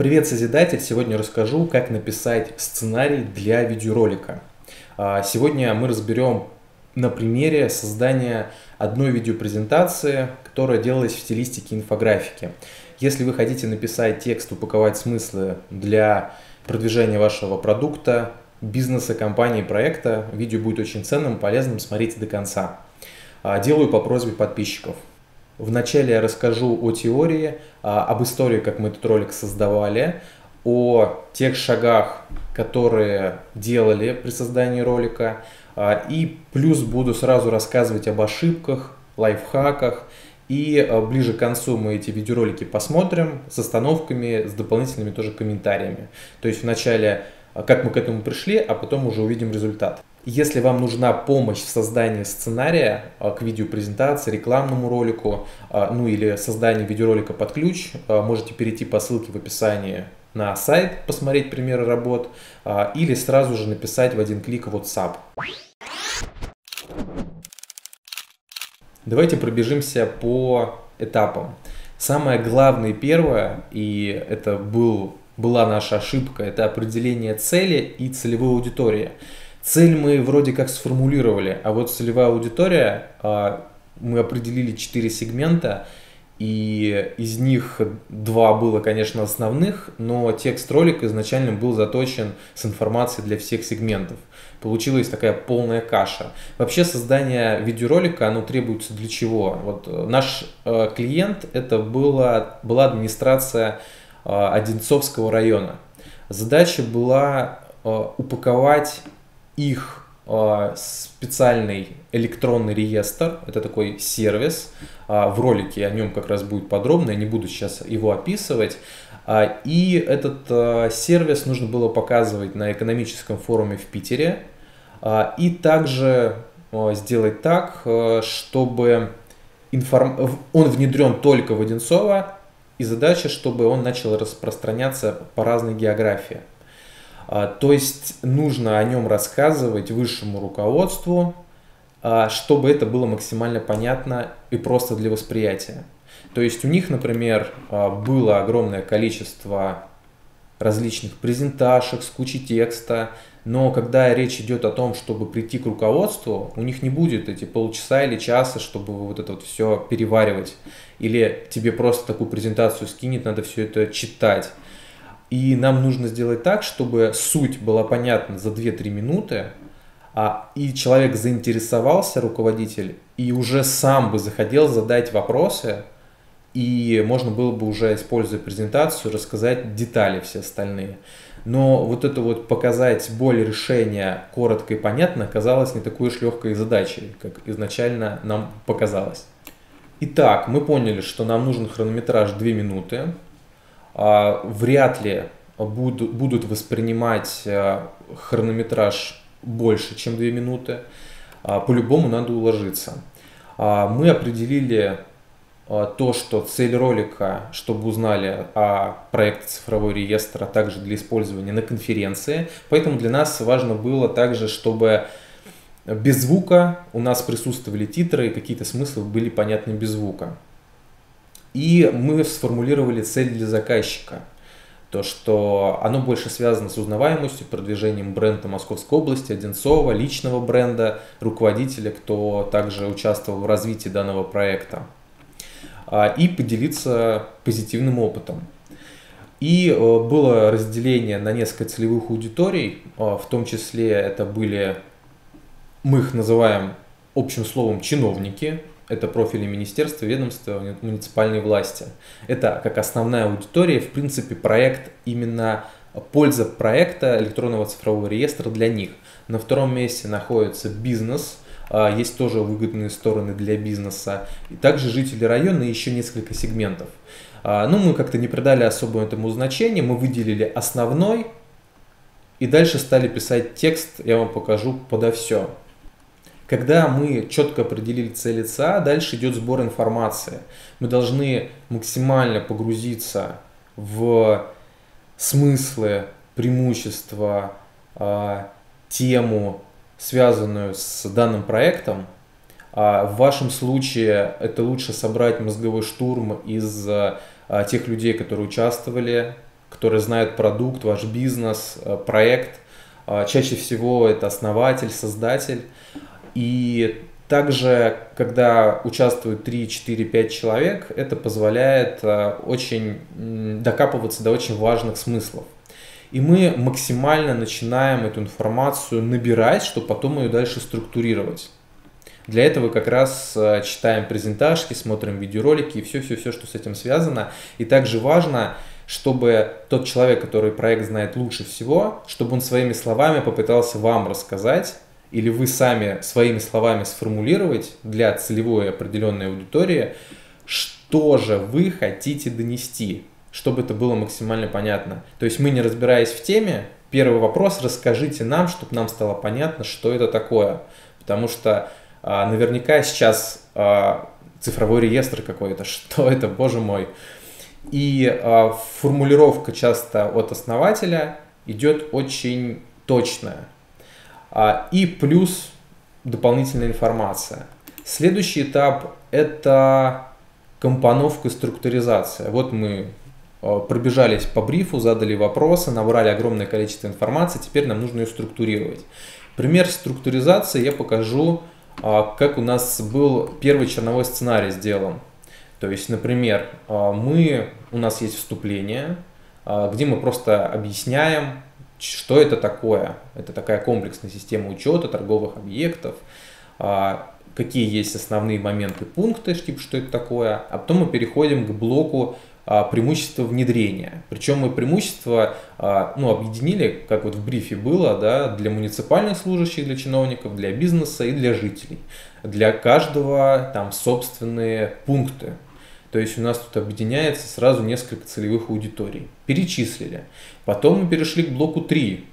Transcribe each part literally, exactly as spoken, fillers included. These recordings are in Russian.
Привет, Созидатель! Сегодня расскажу, как написать сценарий для видеоролика. А, Сегодня мы разберем на примере создания одной видеопрезентации, которая делалась в стилистике инфографики. Если вы хотите написать текст, упаковать смыслы для продвижения вашего продукта, бизнеса, компании, проекта, видео будет очень ценным, полезным, смотрите до конца. А, Делаю по просьбе подписчиков. Вначале я расскажу о теории, об истории, как мы этот ролик создавали, о тех шагах, которые делали при создании ролика, и плюс буду сразу рассказывать об ошибках, лайфхаках, и ближе к концу мы эти видеоролики посмотрим с остановками, с дополнительными тоже комментариями. То есть вначале, как мы к этому пришли, а потом уже увидим результат. Если вам нужна помощь в создании сценария к видеопрезентации, рекламному ролику, ну или созданию видеоролика под ключ, можете перейти по ссылке в описании на сайт, посмотреть примеры работ, или сразу же написать в один клик в WhatsApp. Давайте пробежимся по этапам. Самое главное и первое, и это был, была наша ошибка, это определение цели и целевой аудитории. Цель мы вроде как сформулировали, а вот целевая аудитория, мы определили четыре сегмента, и из них два было, конечно, основных, но текст ролика изначально был заточен с информацией для всех сегментов. Получилась такая полная каша. Вообще создание видеоролика, оно требуется для чего? Вот наш клиент, это была, была администрация Одинцовского района. Задача была упаковать их э, специальный электронный реестр, это такой сервис, э, в ролике о нем как раз будет подробно, я не буду сейчас его описывать. Э, и этот э, сервис нужно было показывать на экономическом форуме в Питере, э, и также э, сделать так, э, чтобы информ... он внедрен только в Одинцово, и задача, чтобы он начал распространяться по разной географии. То есть нужно о нем рассказывать высшему руководству, чтобы это было максимально понятно и просто для восприятия. То есть у них, например, было огромное количество различных презентажек с кучей текста, но когда речь идет о том, чтобы прийти к руководству, у них не будет эти полчаса или часа, чтобы вот это вот все переваривать. Или тебе просто такую презентацию скинет, надо все это читать. И нам нужно сделать так, чтобы суть была понятна за две-три минуты, а, и человек заинтересовался, руководитель, и уже сам бы захотел задать вопросы, и можно было бы уже, используя презентацию, рассказать детали все остальные. Но вот это вот показать боль решения коротко и понятно оказалось не такой уж легкой задачей, как изначально нам показалось. Итак, мы поняли, что нам нужен хронометраж две минуты. Вряд ли будут, будут воспринимать хронометраж больше, чем две минуты. По-любому надо уложиться. Мы определили то, что цель ролика, чтобы узнали о проекте цифровой реестр, а также для использования на конференции. Поэтому для нас важно было также, чтобы без звука у нас присутствовали титры, и какие-то смыслы были понятны без звука. И мы сформулировали цель для заказчика, то что оно больше связано с узнаваемостью, продвижением бренда Московской области, Одинцова, личного бренда, руководителя, кто также участвовал в развитии данного проекта, и поделиться позитивным опытом. И было разделение на несколько целевых аудиторий, в том числе это были, мы их называем общим словом, чиновники. Это профили министерства, ведомства, муниципальной власти. Это как основная аудитория, в принципе, проект, именно польза проекта электронного цифрового реестра для них. На втором месте находится бизнес, есть тоже выгодные стороны для бизнеса. И также жители района и еще несколько сегментов. Ну, мы как-то не придали особо этому значения, мы выделили основной и дальше стали писать текст, я вам покажу подо все. Когда мы четко определили цель ЦА, дальше идет сбор информации. Мы должны максимально погрузиться в смыслы, преимущества, тему, связанную с данным проектом. В вашем случае это лучше собрать мозговой штурм из тех людей, которые участвовали которые знают продукт, ваш бизнес, проект. Чаще всего это основатель, создатель. И также, когда участвуют три, четыре, пять человек, это позволяет очень докапываться до очень важных смыслов. И мы максимально начинаем эту информацию набирать, чтобы потом ее дальше структурировать. Для этого как раз читаем презентажки, смотрим видеоролики и все-все-все, что с этим связано. И также важно, чтобы тот человек, который проект знает лучше всего, чтобы он своими словами попытался вам рассказать, или вы сами своими словами сформулировать для целевой определенной аудитории, что же вы хотите донести, чтобы это было максимально понятно. То есть мы, не разбираясь в теме, первый вопрос: расскажите нам, чтобы нам стало понятно, что это такое. Потому что а, наверняка сейчас а, цифровой реестр какой-то, что это, боже мой. И а, формулировка часто от основателя идет очень точная. А, и плюс дополнительная информация. Следующий этап – это компоновка и структуризация. Вот мы а, пробежались по брифу, задали вопросы, набрали огромное количество информации, теперь нам нужно ее структурировать. Пример структуризации я покажу, а, как у нас был первый черновой сценарий сделан. То есть, например, мы, у нас есть вступление, где мы просто объясняем, что это такое. Это такая комплексная система учета торговых объектов, какие есть основные моменты, пункты, типа, что это такое. А потом мы переходим к блоку преимущества внедрения. Причем мы преимущества ну, объединили, как вот в брифе было, да, для муниципальных служащих, для чиновников, для бизнеса и для жителей. Для каждого там собственные пункты. То есть у нас тут объединяется сразу несколько целевых аудиторий. Перечислили. Потом мы перешли к блоку три.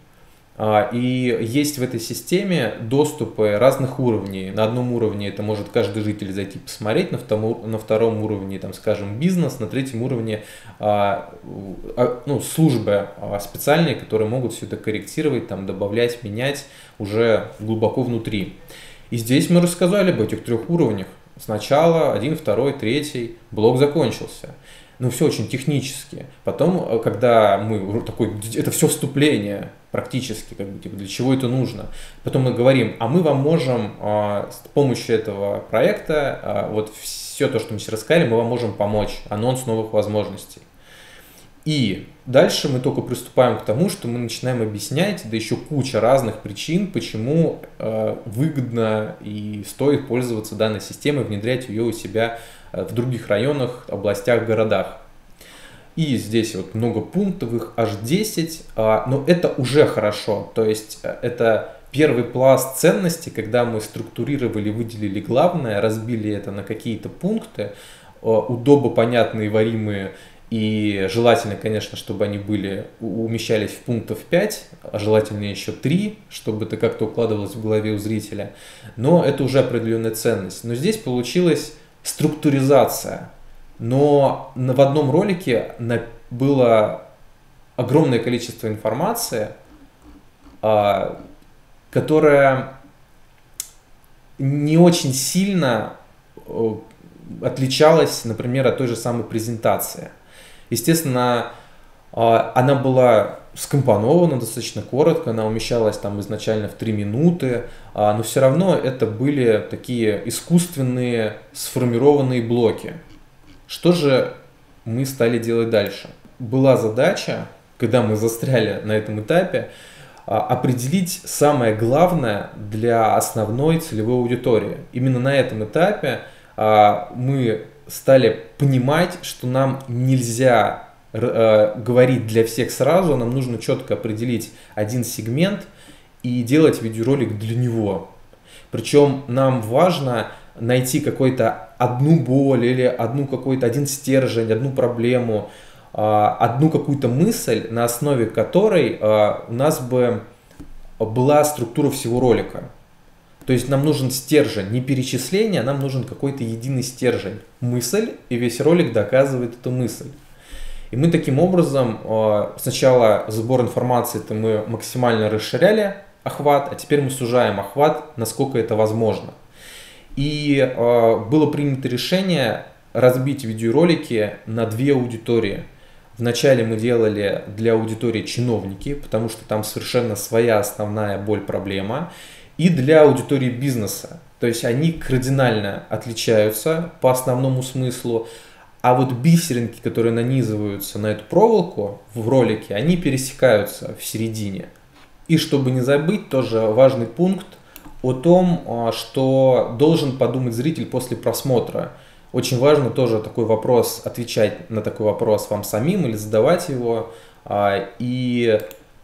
И есть в этой системе доступы разных уровней. На одном уровне это может каждый житель зайти посмотреть, на втором, на втором уровне, там, скажем, бизнес, на третьем уровне ну, службы специальные, которые могут все это корректировать, там, добавлять, менять уже глубоко внутри. И здесь мы рассказали об этих трех уровнях. Сначала один, второй, третий, блок закончился. Ну, все очень технически. Потом, когда мы такой, это все вступление практически, как бы, типа, для чего это нужно. Потом мы говорим, а мы вам можем а, с помощью этого проекта, а, вот все то, что мы сейчас рассказали, мы вам можем помочь. Анонс новых возможностей. И дальше мы только приступаем к тому, что мы начинаем объяснять, да еще куча разных причин, почему э, выгодно и стоит пользоваться данной системой, внедрять ее у себя в других районах, областях, городах. И здесь вот много пунктов, их аж десять, э, но это уже хорошо. То есть э, это первый пласт ценностей, когда мы структурировали, выделили главное, разбили это на какие-то пункты, э, удобно понятные, варимые. И желательно, конечно, чтобы они были, умещались в пунктов пять, а желательно еще три, чтобы это как-то укладывалось в голове у зрителя. Но это уже определенная ценность. Но здесь получилась структуризация. Но в одном ролике было огромное количество информации, которая не очень сильно отличалась, например, от той же самой презентации. Естественно, она была скомпонована достаточно коротко, она умещалась там изначально в три минуты, но все равно это были такие искусственные сформированные блоки. Что же мы стали делать дальше? Была задача, когда мы застряли на этом этапе, определить самое главное для основной целевой аудитории. Именно на этом этапе мы стали понимать, что нам нельзя э, говорить для всех сразу, нам нужно четко определить один сегмент и делать видеоролик для него. Причем нам важно найти какую-то одну боль или одну какой-то один стержень, одну проблему, э, одну какую-то мысль, на основе которой э, у нас бы была структура всего ролика. То есть нам нужен стержень, не перечисление, а нам нужен какой-то единый стержень. Мысль, и весь ролик доказывает эту мысль. И мы таким образом, сначала сбор информации-то мы максимально расширяли охват, а теперь мы сужаем охват, насколько это возможно. И было принято решение разбить видеоролики на две аудитории. Вначале мы делали для аудитории чиновники, потому что там совершенно своя основная боль-проблема, и для аудитории бизнеса. То есть они кардинально отличаются по основному смыслу, а вот бисеринки, которые нанизываются на эту проволоку в ролике, они пересекаются в середине. И чтобы не забыть, тоже важный пункт о том, что должен подумать зритель после просмотра. Очень важно тоже такой вопрос, отвечать на такой вопрос вам самим или задавать его. И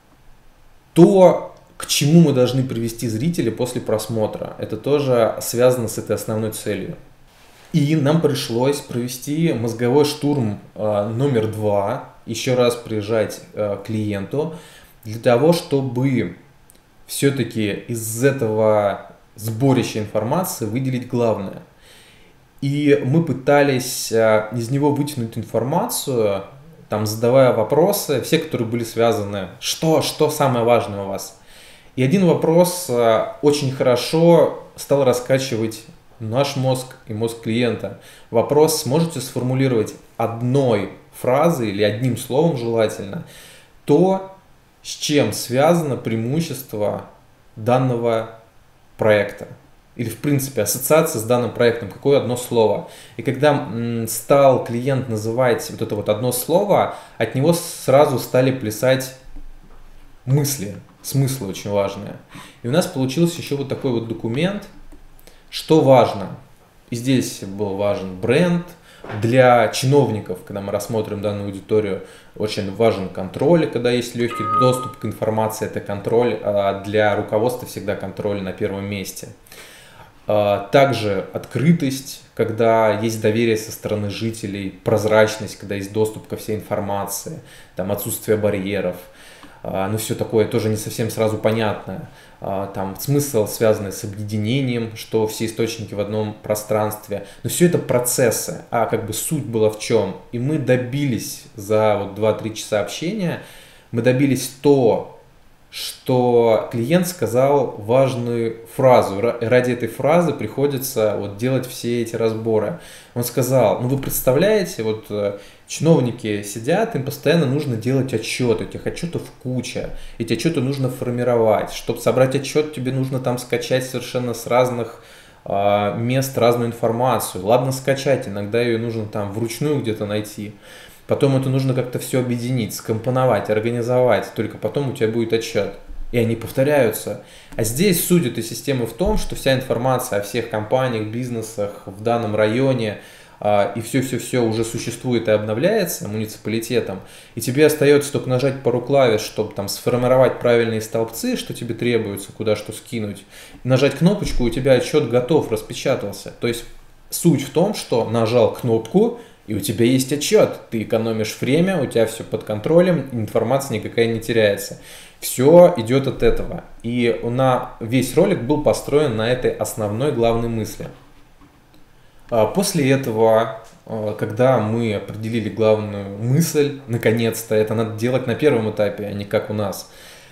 то, к чему мы должны привести зрителя после просмотра, это тоже связано с этой основной целью. И нам пришлось провести мозговой штурм номер два, еще раз приезжать к клиенту, для того, чтобы все-таки из этого сборища информации выделить главное. И мы пытались из него вытянуть информацию, там, задавая вопросы, все, которые были связаны, что, что самое важное у вас. И один вопрос очень хорошо стал раскачивать наш мозг и мозг клиента. Вопрос: сможете сформулировать одной фразой или одним словом желательно то, с чем связано преимущество данного проекта? Или, в принципе, ассоциация с данным проектом, какое одно слово. И когда м, стал клиент называть вот это вот одно слово, от него сразу стали плясать мысли, смыслы очень важные. И у нас получился еще вот такой вот документ, что важно. И здесь был важен бренд. Для чиновников, когда мы рассмотрим данную аудиторию, очень важен контроль, когда есть легкий доступ к информации, это контроль, а для руководства всегда контроль на первом месте. Также открытость, когда есть доверие со стороны жителей, прозрачность, когда есть доступ ко всей информации, там отсутствие барьеров, ну все такое тоже не совсем сразу понятное. Там смысл, связанный с объединением, что все источники в одном пространстве. Но все это процессы, а как бы суть была в чем? И мы добились за вот два-три часа общения, мы добились то, что клиент сказал важную фразу. Ради этой фразы приходится вот делать все эти разборы. Он сказал: ну вы представляете, вот чиновники сидят, им постоянно нужно делать отчеты, этих отчетов куча, эти отчеты нужно формировать. Чтобы собрать отчет, тебе нужно там скачать совершенно с разных э, мест разную информацию. Ладно скачать, иногда ее нужно там вручную где-то найти. Потом это нужно как-то все объединить, скомпоновать, организовать, только потом у тебя будет отчет. И они повторяются. А здесь суть этой системы в том, что вся информация о всех компаниях, бизнесах в данном районе а, и все-все-все уже существует и обновляется муниципалитетом, и тебе остается только нажать пару клавиш, чтобы там сформировать правильные столбцы, что тебе требуется, куда что скинуть, нажать кнопочку, у тебя отчет готов, распечатался. То есть суть в том, что нажал кнопку, и у тебя есть отчет, ты экономишь время, у тебя все под контролем, информация никакая не теряется. Все идет от этого. И на весь ролик был построен на этой основной главной мысли. После этого, когда мы определили главную мысль, наконец-то, это надо делать на первом этапе, а не как у нас.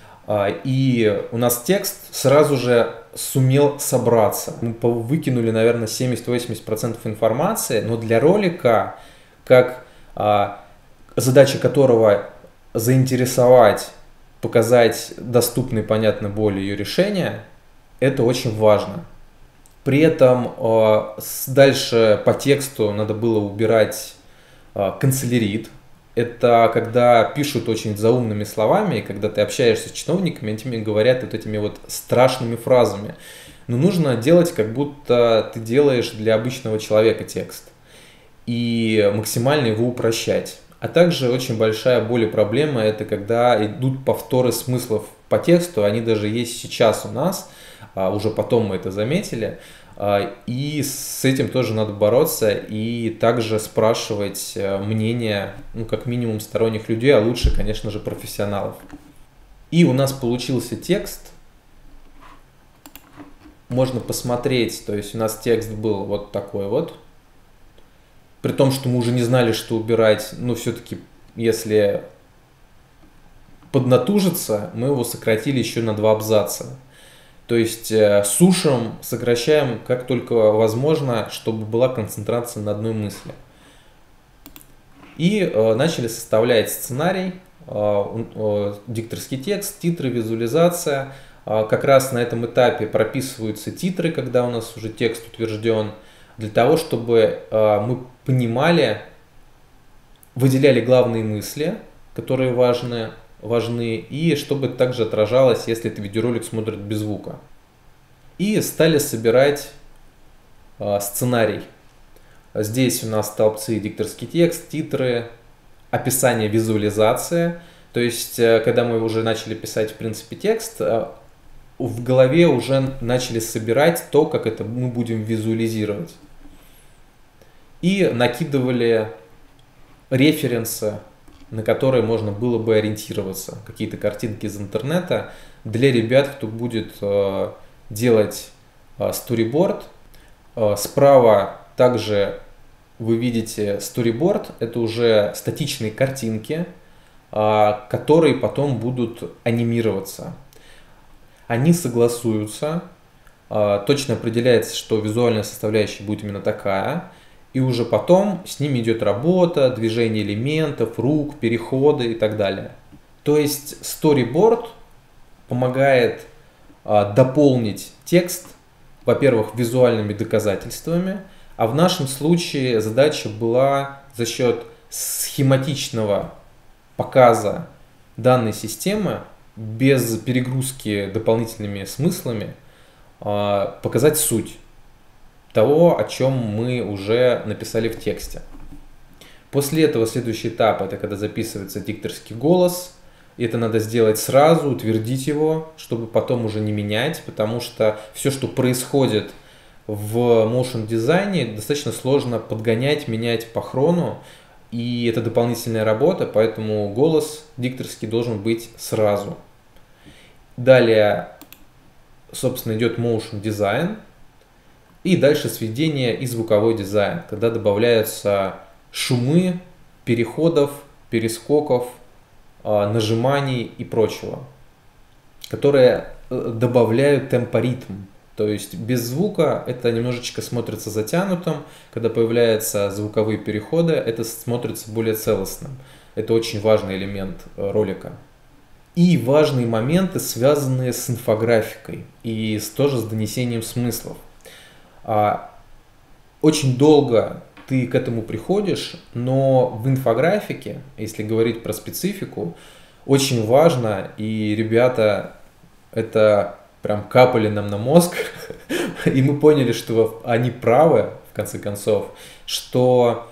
И у нас текст сразу же сумел собраться. Мы выкинули, наверное, семьдесят-восемьдесят процентов информации, но для ролика, как а, задача которого заинтересовать, показать доступные, понятно, боли ее решения, это очень важно. При этом а, дальше по тексту надо было убирать а, канцелярит. Это когда пишут очень заумными словами, и когда ты общаешься с чиновниками, они тебе говорят вот этими вот страшными фразами. Но нужно делать, как будто ты делаешь для обычного человека текст. И максимально его упрощать. А также очень большая боль и проблема, это когда идут повторы смыслов по тексту, они даже есть сейчас у нас, уже потом мы это заметили. И с этим тоже надо бороться и также спрашивать мнение, ну, как минимум сторонних людей, а лучше, конечно же, профессионалов. И у нас получился текст. Можно посмотреть, то есть у нас текст был вот такой вот. При том, что мы уже не знали, что убирать, но все-таки, если поднатужиться, мы его сократили еще на два абзаца. То есть э, сушим, сокращаем как только возможно, чтобы была концентрация на одной мысли. И э, начали составлять сценарий, э, э, дикторский текст, титры, визуализация. Э, как раз на этом этапе прописываются титры, когда у нас уже текст утвержден, для того, чтобы э, мы понимали, выделяли главные мысли, которые важны, важны, и чтобы это также отражалось, если это видеоролик смотрит без звука. И стали собирать э, сценарий. Здесь у нас столбцы: дикторский текст, титры, описание, визуализация. То есть, э, когда мы уже начали писать, в принципе, текст, э, в голове уже начали собирать то, как это мы будем визуализировать. И накидывали референсы, на которые можно было бы ориентироваться. Какие-то картинки из интернета для ребят, кто будет э, делать э, сториборд. Э, справа также вы видите сториборд. Это уже статичные картинки, э, которые потом будут анимироваться. Они согласуются. Э, точно определяется, что визуальная составляющая будет именно такая. И уже потом с ними идет работа, движение элементов, рук, переходы и так далее. То есть storyboard помогает а, дополнить текст, во-первых, визуальными доказательствами, а в нашем случае задача была за счет схематичного показа данной системы, без перегрузки дополнительными смыслами, а, показать суть того, о чем мы уже написали в тексте. После этого следующий этап — это когда записывается дикторский голос. И это надо сделать сразу, утвердить его, чтобы потом уже не менять, потому что все, что происходит в motion дизайне, достаточно сложно подгонять, менять по хрону. И это дополнительная работа, поэтому голос дикторский должен быть сразу. Далее, собственно, идет motion дизайн. И дальше сведение и звуковой дизайн, когда добавляются шумы, переходов, перескоков, нажиманий и прочего, которые добавляют темпоритм. То есть без звука это немножечко смотрится затянутым, когда появляются звуковые переходы, это смотрится более целостным. Это очень важный элемент ролика. И важные моменты, связанные с инфографикой и тоже с донесением смыслов. Очень долго ты к этому приходишь, но в инфографике, если говорить про специфику, очень важно, и ребята это прям капали нам на мозг, и мы поняли, что они правы, в конце концов, что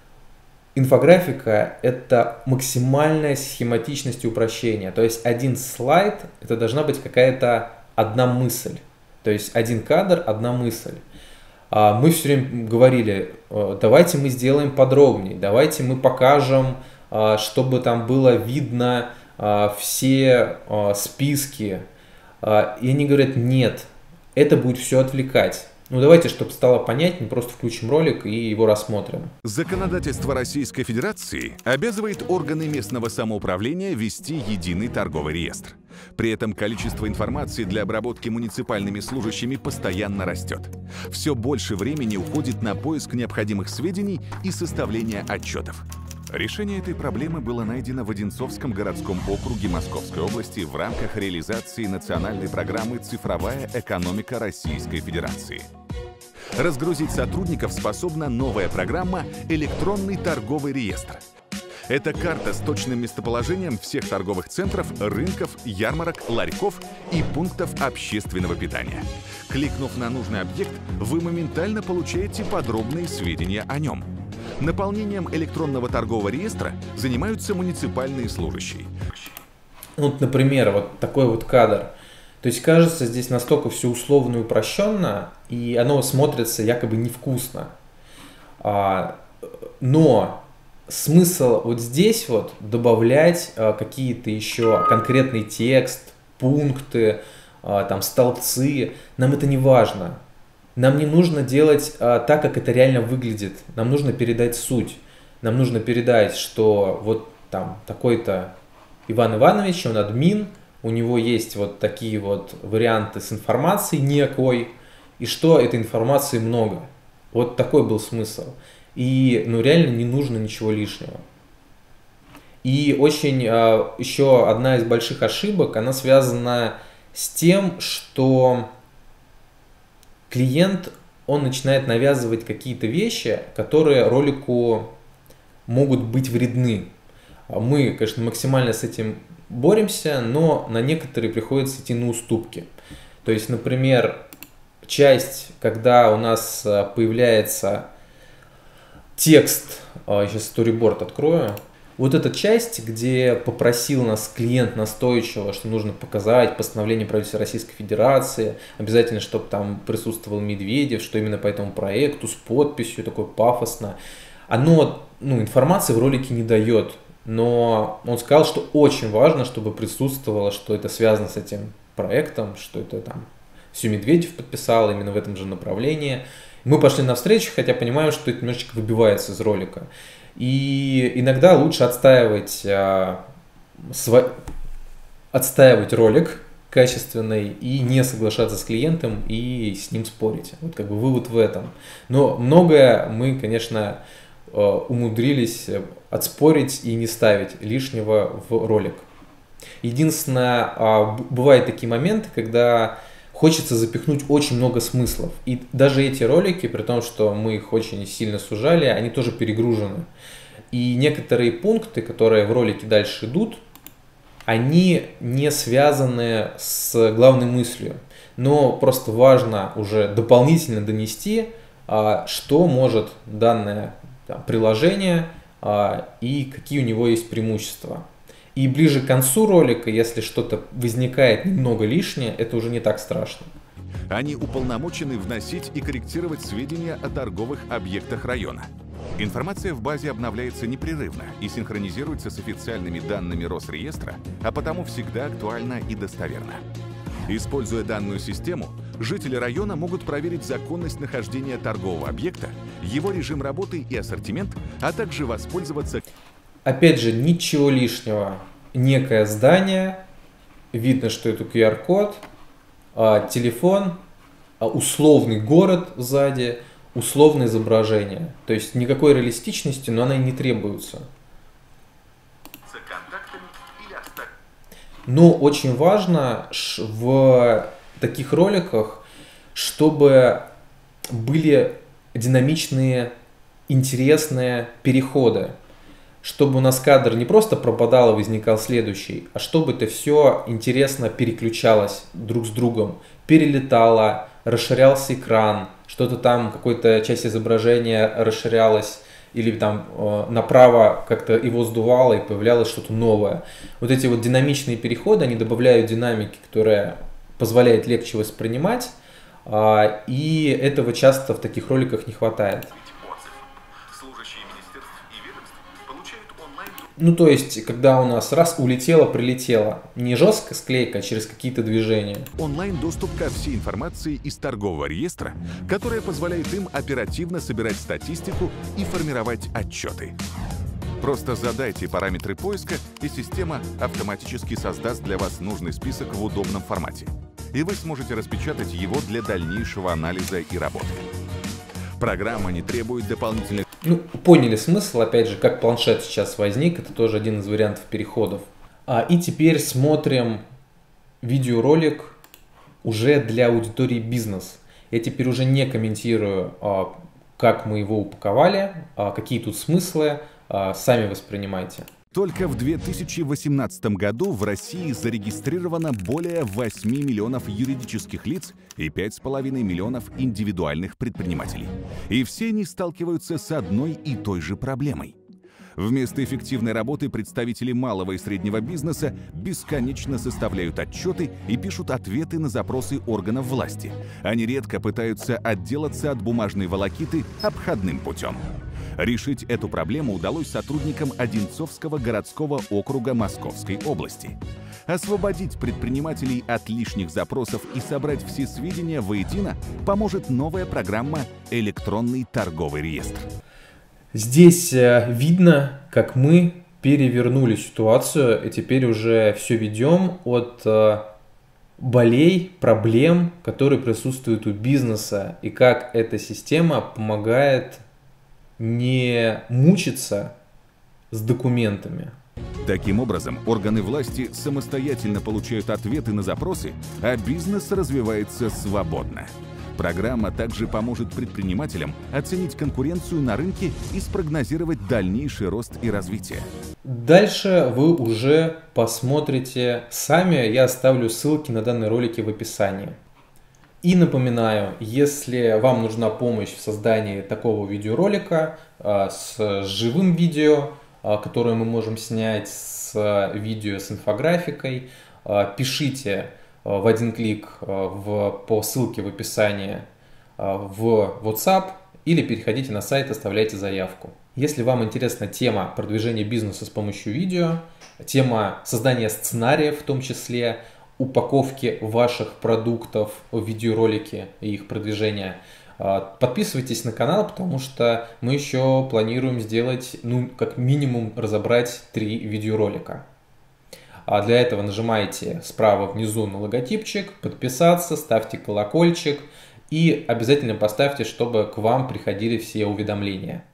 инфографика – это максимальная схематичность и упрощение. То есть один слайд – это должна быть какая-то одна мысль. То есть один кадр – одна мысль. Мы все время говорили, давайте мы сделаем подробнее, давайте мы покажем, чтобы там было видно все списки. И они говорят, нет, это будет все отвлекать. Ну давайте, чтобы стало понятнее, просто включим ролик и его рассмотрим. Законодательство Российской Федерации обязывает органы местного самоуправления вести единый торговый реестр. При этом количество информации для обработки муниципальными служащими постоянно растет. Все больше времени уходит на поиск необходимых сведений и составление отчетов. Решение этой проблемы было найдено в Одинцовском городском округе Московской области в рамках реализации национальной программы «Цифровая экономика Российской Федерации». Разгрузить сотрудников способна новая программа «Электронный торговый реестр». Это карта с точным местоположением всех торговых центров, рынков, ярмарок, ларьков и пунктов общественного питания. Кликнув на нужный объект, вы моментально получаете подробные сведения о нем. Наполнением электронного торгового реестра занимаются муниципальные служащие. Вот, например, вот такой вот кадр. То есть кажется, здесь настолько все условно и упрощенно, и оно смотрится якобы невкусно. А, но смысл вот здесь вот добавлять а, какие-то еще конкретный текст, пункты, а, там столбцы, нам это не важно. Нам не нужно делать а, так, как это реально выглядит. Нам нужно передать суть. Нам нужно передать, что вот там такой-то Иван Иванович, он админ, у него есть вот такие вот варианты с информацией некой, и что этой информации много. Вот такой был смысл. И ну реально не нужно ничего лишнего. И очень а, еще одна из больших ошибок, она связана с тем, что клиент, он начинает навязывать какие-то вещи, которые ролику могут быть вредны. Мы, конечно, максимально с этим боремся, но на некоторые приходится идти на уступки. То есть, например, часть, когда у нас появляется текст, сейчас storyboard открою, вот эта часть, где попросил нас клиент настойчиво, что нужно показать постановление правительства Российской Федерации, обязательно, чтобы там присутствовал Медведев, что именно по этому проекту, с подписью, такой пафосно. Оно, ну, информации в ролике не дает, но он сказал, что очень важно, чтобы присутствовало, что это связано с этим проектом, что это там все Медведев подписал именно в этом же направлении. Мы пошли навстречу, хотя понимаем, что это немножечко выбивается из ролика. И иногда лучше отстаивать, а, сва... отстаивать ролик качественный и не соглашаться с клиентом и с ним спорить. Вот как бы вывод в этом. Но многое мы, конечно, умудрились отспорить и не ставить лишнего в ролик. Единственное, бывают такие моменты, когда хочется запихнуть очень много смыслов. И даже эти ролики, при том, что мы их очень сильно сужали, они тоже перегружены. И некоторые пункты, которые в ролике дальше идут, они не связаны с главной мыслью. Но просто важно уже дополнительно донести, что может данное там приложение и какие у него есть преимущества. И ближе к концу ролика, если что-то возникает немного лишнее, это уже не так страшно. Они уполномочены вносить и корректировать сведения о торговых объектах района. Информация в базе обновляется непрерывно и синхронизируется с официальными данными Росреестра, а потому всегда актуальна и достоверна. Используя данную систему, жители района могут проверить законность нахождения торгового объекта, его режим работы и ассортимент, а также воспользоваться... Опять же, ничего лишнего. Некое здание, видно, что это ку ар код, телефон, условный город сзади, условное изображение. То есть никакой реалистичности, но она и не требуется. Но очень важно в таких роликах, чтобы были динамичные, интересные переходы. Чтобы у нас кадр не просто пропадал и возникал следующий, а чтобы это все интересно переключалось друг с другом, перелетало, расширялся экран, что-то там, какая-то часть изображения расширялась, или там э, направо как-то его сдувало и появлялось что-то новое. Вот эти вот динамичные переходы, они добавляют динамики, которая позволяет легче воспринимать, э, и этого часто в таких роликах не хватает. Ну, то есть, когда у нас раз улетело, прилетело. Не жесткая склейка, а через какие-то движения. Онлайн-доступ ко всей информации из торгового реестра, которая позволяет им оперативно собирать статистику и формировать отчеты. Просто задайте параметры поиска, и система автоматически создаст для вас нужный список в удобном формате. И вы сможете распечатать его для дальнейшего анализа и работы. Программа не требует дополнительных... Ну, поняли смысл, опять же, как планшет сейчас возник, это тоже один из вариантов переходов. А, и теперь смотрим видеоролик уже для аудитории бизнес. Я теперь уже не комментирую, а, как мы его упаковали, а, какие тут смыслы, а, сами воспринимайте. Только в две тысячи восемнадцатом году в России зарегистрировано более восьми миллионов юридических лиц и пяти с половиной миллионов индивидуальных предпринимателей. И все они сталкиваются с одной и той же проблемой. Вместо эффективной работы представители малого и среднего бизнеса бесконечно составляют отчеты и пишут ответы на запросы органов власти. Они редко пытаются отделаться от бумажной волокиты обходным путем. Решить эту проблему удалось сотрудникам Одинцовского городского округа Московской области. Освободить предпринимателей от лишних запросов и собрать все сведения воедино поможет новая программа «Электронный торговый реестр». Здесь видно, как мы перевернули ситуацию и теперь уже все ведем от болей, проблем, которые присутствуют у бизнеса, и как эта система помогает не мучиться с документами. Таким образом, органы власти самостоятельно получают ответы на запросы, а бизнес развивается свободно. Программа также поможет предпринимателям оценить конкуренцию на рынке и спрогнозировать дальнейший рост и развитие. Дальше вы уже посмотрите сами, я оставлю ссылки на данные ролики в описании. И напоминаю, если вам нужна помощь в создании такого видеоролика с живым видео, которое мы можем снять с видео с инфографикой, пишите в один клик в, по ссылке в описании в WhatsApp или переходите на сайт, оставляйте заявку. Если вам интересна тема продвижения бизнеса с помощью видео, тема создания сценариев, в том числе упаковки ваших продуктов в видеоролики и их продвижения, подписывайтесь на канал, потому что мы еще планируем сделать, ну, как минимум, разобрать три видеоролика. А для этого нажимайте справа внизу на логотипчик, подписаться, ставьте колокольчик и обязательно поставьте, чтобы к вам приходили все уведомления.